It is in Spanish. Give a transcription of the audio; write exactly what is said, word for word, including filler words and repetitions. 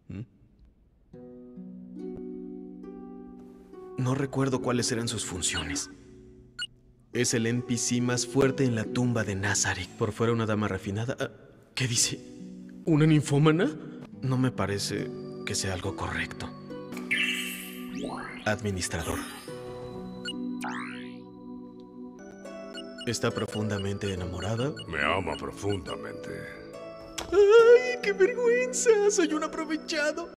¿Mm? No recuerdo cuáles eran sus funciones. Es el N P C más fuerte en la tumba de Nazarick. Por fuera una dama refinada. ¿Qué dice? ¿Una ninfómana? No me parece que sea algo correcto. Administrador. ¿Está profundamente enamorada? Me ama profundamente. ¡Ay, qué vergüenza! Soy un aprovechado.